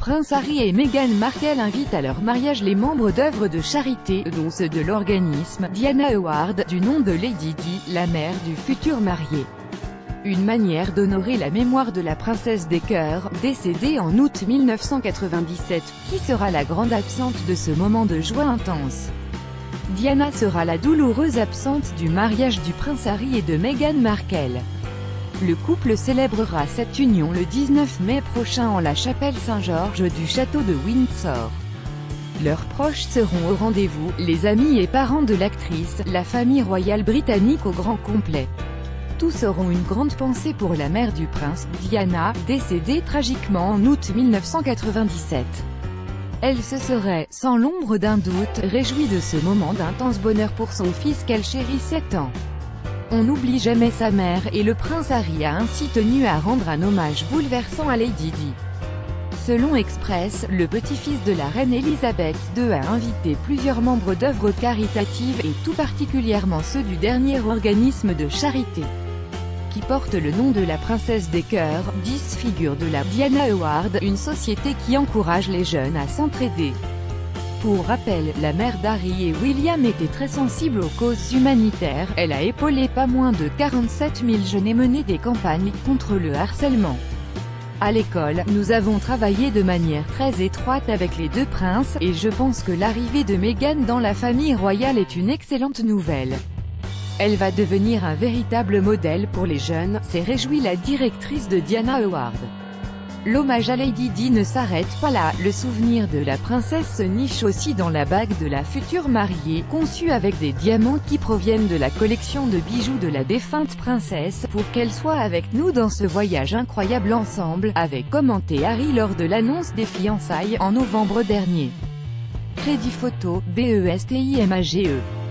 Prince Harry et Meghan Markle invitent à leur mariage les membres d'œuvres de charité, dont ceux de l'organisme Diana Award, du nom de Lady Di, la mère du futur marié. Une manière d'honorer la mémoire de la princesse des cœurs, décédée en août 1997, qui sera la grande absente de ce moment de joie intense. Diana sera la douloureuse absente du mariage du prince Harry et de Meghan Markle. Le couple célébrera cette union le 19 mai prochain en la chapelle Saint-Georges du château de Windsor. Leurs proches seront au rendez-vous, les amis et parents de l'actrice, la famille royale britannique au grand complet. Tous auront une grande pensée pour la mère du prince, Diana, décédée tragiquement en août 1997. Elle se serait, sans l'ombre d'un doute, réjouie de ce moment d'intense bonheur pour son fils qu'elle chérissait tant. On n'oublie jamais sa mère, et le prince Harry a ainsi tenu à rendre un hommage bouleversant à Lady Di. Selon Express, le petit-fils de la reine Elisabeth II a invité plusieurs membres d'œuvres caritatives, et tout particulièrement ceux du dernier organisme de charité, qui porte le nom de la princesse des cœurs, 10 figures de la Diana Award, une société qui encourage les jeunes à s'entraider. Pour rappel, la mère d'Harry et William était très sensible aux causes humanitaires, elle a épaulé pas moins de 47 000 jeunes et mené des campagnes contre le harcèlement. À l'école, nous avons travaillé de manière très étroite avec les deux princes, et je pense que l'arrivée de Meghan dans la famille royale est une excellente nouvelle. Elle va devenir un véritable modèle pour les jeunes, s'est réjouie la directrice de Diana Award. L'hommage à Lady Di ne s'arrête pas là, le souvenir de la princesse se niche aussi dans la bague de la future mariée, conçue avec des diamants qui proviennent de la collection de bijoux de la défunte princesse, pour qu'elle soit avec nous dans ce voyage incroyable ensemble, avait commenté Harry lors de l'annonce des fiançailles, en novembre dernier. Crédit photo, BESTIMAGE.